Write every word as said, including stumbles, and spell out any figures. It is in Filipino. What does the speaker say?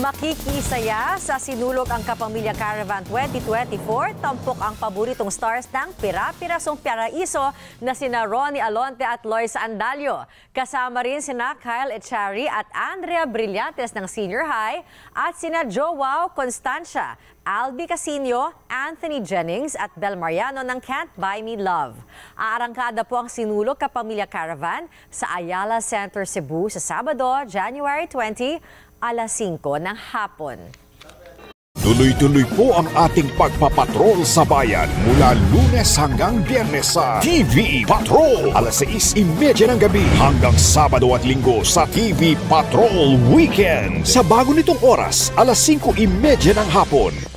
Makikisaya sa Sinulog ang Kapamilya Caravan twenty twenty-four. Tampok ang paboritong stars ng Pira-Pirasong Paraiso na sina Ronnie Alonte at Lois Andalio. Kasama rin sina Kyle Echari at Andrea Brillantes ng Senior High at sina Joao Constancia, Albi Casino, Anthony Jennings at Bel Mariano ng Can't Buy Me Love. Aarangkada po ang Sinulog Kapamilya Caravan sa Ayala Center, Cebu sa Sabado, January twentieth, alas singko ng hapon. Tuloy-tuloy po ang ating pagpapatrol sa bayan mula Lunes hanggang Biyernes sa T V Patrol. alas sais trenta ng gabi hanggang Sabado at Linggo sa T V Patrol Weekend. Sa bago nitong oras, alas singko trenta ng hapon.